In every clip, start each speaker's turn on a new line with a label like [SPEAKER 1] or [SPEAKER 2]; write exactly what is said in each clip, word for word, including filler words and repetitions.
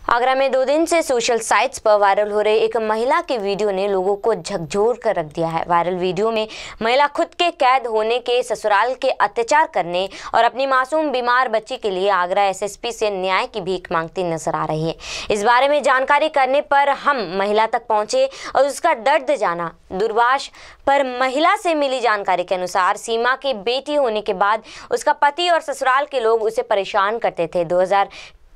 [SPEAKER 1] आगरा में दो दिन से सोशल साइट्स पर वायरल हो रही एक महिला के वीडियो ने लोगों को झकझोर कर रख दिया है। वायरल वीडियो में महिला खुद के कैद होने के, ससुराल के अत्याचार करने और अपनी मासूम बीमार बच्ची के लिए आगरा एसएसपी से न्याय की भीख मांगती नजर आ रही है। इस बारे में जानकारी करने पर हम महिला तक पहुंचे और उसका दर्द जाना। दूरभाष पर महिला से मिली जानकारी के अनुसार सीमा की बेटी होने के बाद उसका पति और ससुराल के लोग उसे परेशान करते थे। दो हज़ार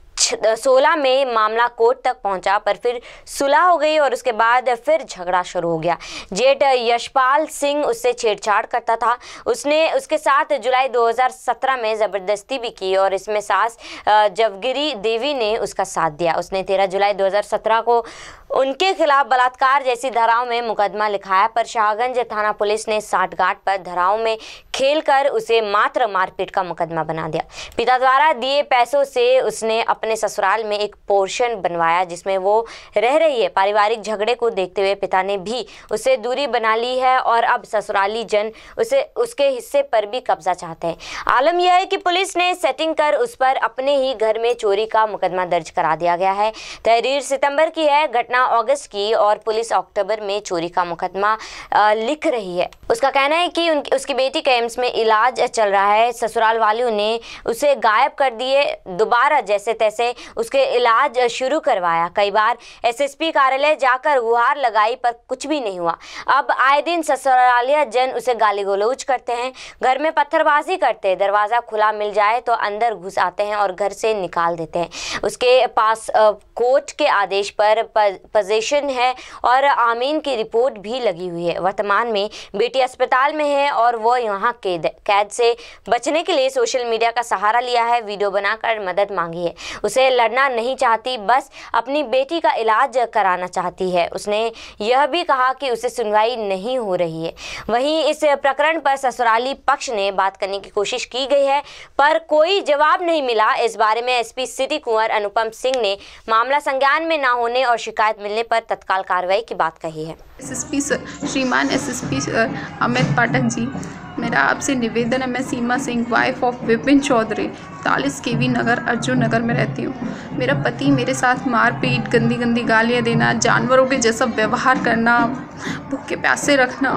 [SPEAKER 1] सोलह में मामला कोर्ट तक पहुंचा, पर फिर सुलह हो गई और उसके बाद फिर झगड़ा शुरू हो गया। जेठ यशपाल सिंह उससे छेड़छाड़ करता था। उसने उसके साथ जुलाई दो हज़ार सत्रह में ज़बरदस्ती भी की और इसमें सास जवगिरी देवी ने उसका साथ दिया। उसने तेरह जुलाई दो हज़ार सत्रह को उनके खिलाफ बलात्कार जैसी धाराओं में मुकदमा लिखाया, पर शाहगंज थाना पुलिस ने साठगांठ पर धाराओं में खेलकर उसे मात्र मारपीट का मुकदमा बना दिया। पिता द्वारा दिए पैसों से उसने अपने ससुराल में एक पोर्शन बनवाया जिसमें वो रह रही है। पारिवारिक झगड़े को देखते हुए पिता ने भी उससे दूरी बना ली है और अब ससुराली जन उसे उसके हिस्से पर भी कब्जा चाहते हैं। आलम यह है कि पुलिस ने सेटिंग कर उस पर अपने ही घर में चोरी का मुकदमा दर्ज करा दिया गया है। तहरीर सितंबर की है, घटना अगस्त की और पुलिस अक्टूबर में चोरी का मुकदमा लिख रही है। उसका कहना है कि उनकी उसकी बेटी का एम्स में इलाज चल रहा है। ससुराल वालों ने उसे गायब कर दिए, दोबारा जैसे तैसे उसके इलाज शुरू करवाया। कई बार एसएसपी कार्यालय जाकर गुहार लगाई पर कुछ भी नहीं हुआ। अब आए दिन ससुरालिया जन उसे गाली गलौज करते हैं, घर में पत्थरबाजी करते हैं, दरवाजा खुला मिल जाए तो अंदर घुस आते हैं और घर से निकाल देते हैं। उसके पास कोर्ट के आदेश पर पोजीशन है और आमीन की रिपोर्ट भी लगी हुई है। वर्तमान में बेटी अस्पताल में है और वो यहाँ कैद कैद से बचने के लिए सोशल मीडिया का सहारा लिया है, वीडियो बनाकर मदद मांगी है। उसे लड़ना नहीं चाहती, बस अपनी बेटी का इलाज कराना चाहती है। उसने यह भी कहा कि उसे सुनवाई नहीं हो रही है। वहीं इस प्रकरण पर ससुराली पक्ष ने बात करने की कोशिश की गई है पर कोई जवाब नहीं मिला। इस बारे में एसपी सिटी कुंवर अनुपम सिंह ने मामला संज्ञान में न होने और शिकायत मिलने पर तत्काल कार्रवाई की बात कही है।
[SPEAKER 2] एसएसपी श्रीमान एसएसपी अमित पाठक जी, मेरा आपसे निवेदन है। मैं सीमा सिंह, वाइफ ऑफ विपिन चौधरी, चालीस केवी नगर, अर्जुन नगर में रहती हूँ। मेरा पति मेरे साथ मारपीट, गंदी गंदी गालियाँ देना, जानवरों के जैसा व्यवहार करना, भूखे प्यासे रखना।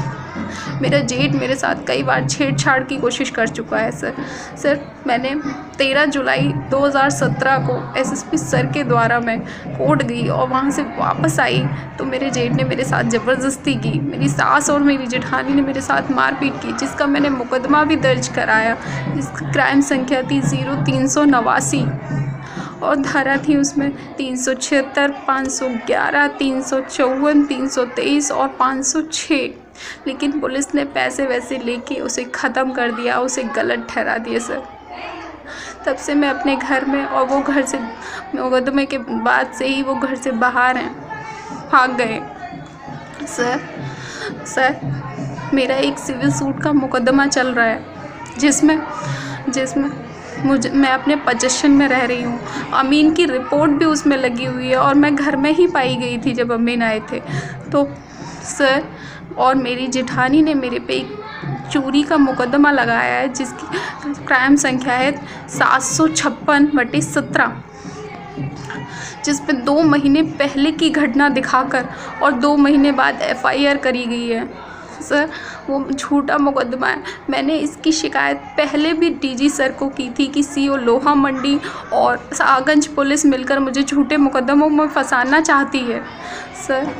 [SPEAKER 2] मेरा जेठ मेरे साथ कई बार छेड़छाड़ की कोशिश कर चुका है। सर सर मैंने तेरह जुलाई दो हज़ार सत्रह को एसएसपी सर के द्वारा मैं कोर्ट गई और वहाँ से वापस आई तो मेरे जेठ ने मेरे साथ ज़बरदस्ती की। मेरी सास और मेरी जेठानी ने मेरे साथ मारपीट की, जिसका मैंने मुकदमा भी दर्ज कराया, जिसकी क्राइम संख्या थी ज़ीरो तीन सौ नवासी और धारा थी उसमें तीन सौ छिहत्तर, पाँच सौ ग्यारह, तीन सौ चौवन, तीन सौ तेईस और पाँच सौ छः। लेकिन पुलिस ने पैसे वैसे लेके उसे ख़त्म कर दिया, उसे गलत ठहरा दिया। सर तब से मैं अपने घर में, और वो घर से मुकदमे के बाद से ही वो घर से बाहर हैं, भाग गए। सर सर मेरा एक सिविल सूट का मुकदमा चल रहा है जिसमें जिसमें मुझे मैं अपने पोजीशन में रह रही हूँ। अमीन की रिपोर्ट भी उसमें लगी हुई है और मैं घर में ही पाई गई थी जब अमीन आए थे। तो सर और मेरी जेठानी ने मेरे पे एक चोरी का मुकदमा लगाया है जिसकी क्राइम संख्या है सात सौ छप्पन बटे सत्रह, जिसमें दो महीने पहले की घटना दिखाकर और दो महीने बाद एफआईआर करी गई है। सर वो झूठा मुकदमा है। मैंने इसकी शिकायत पहले भी डीजी सर को की थी कि सीओ लोहा मंडी और शाहगंज पुलिस मिलकर मुझे झूठे मुकदमों में फंसाना चाहती है। सर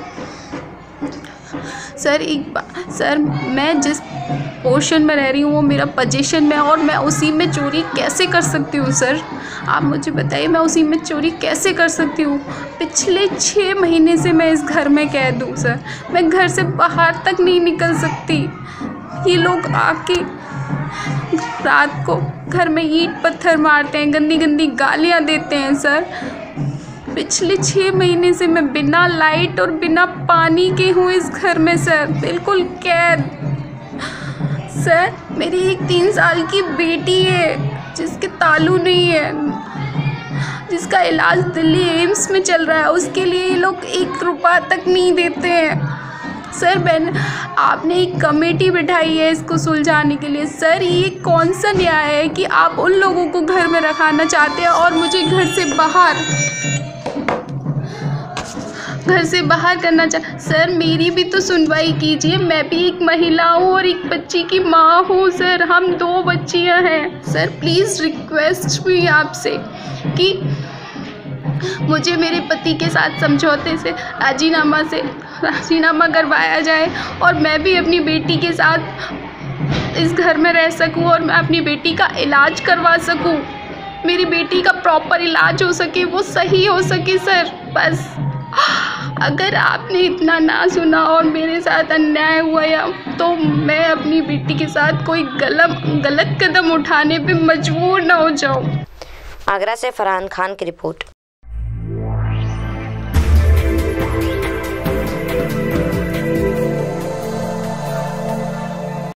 [SPEAKER 2] सर एक बार सर मैं जिस पोर्शन में रह रही हूँ वो मेरा पोजीशन में है और मैं उसी में चोरी कैसे कर सकती हूँ? सर आप मुझे बताइए, मैं उसी में चोरी कैसे कर सकती हूँ? पिछले छः महीने से मैं इस घर में कैद हूँ। सर मैं घर से बाहर तक नहीं निकल सकती। ये लोग आके रात को घर में ईंट पत्थर मारते हैं, गंदी गंदी गालियाँ देते हैं। सर पिछले छः महीने से मैं बिना लाइट और बिना पानी के हूँ इस घर में। सर बिल्कुल कैद। सर मेरी एक तीन साल की बेटी है जिसके तालू नहीं है, जिसका इलाज दिल्ली एम्स में चल रहा है, उसके लिए ये लोग एक रुपया तक नहीं देते हैं। सर मैंने आपने एक कमेटी बिठाई है इसको सुलझाने के लिए। सर ये कौन सा न्याय है कि आप उन लोगों को घर में रखाना चाहते हैं और मुझे घर से बाहर घर से बाहर करना चाह। सर मेरी भी तो सुनवाई कीजिए, मैं भी एक महिला हूँ और एक बच्ची की माँ हूँ सर, हम दो बच्चियाँ हैं। सर प्लीज़ रिक्वेस्ट भी आपसे कि मुझे मेरे पति के साथ समझौते से राजीनामा से राजीनामा करवाया जाए और मैं भी अपनी बेटी के साथ इस घर में रह सकूं और मैं अपनी बेटी का इलाज करवा सकूं, मेरी बेटी का प्रॉपर इलाज हो सके, वो सही हो सके। सर बस अगर आपने इतना ना सुना और मेरे साथ अन्याय हुआ या तो मैं अपनी बेटी के साथ कोई गलत गलत कदम उठाने पे मजबूर ना हो जाऊं।
[SPEAKER 1] आगरा से फरहान खान की रिपोर्ट।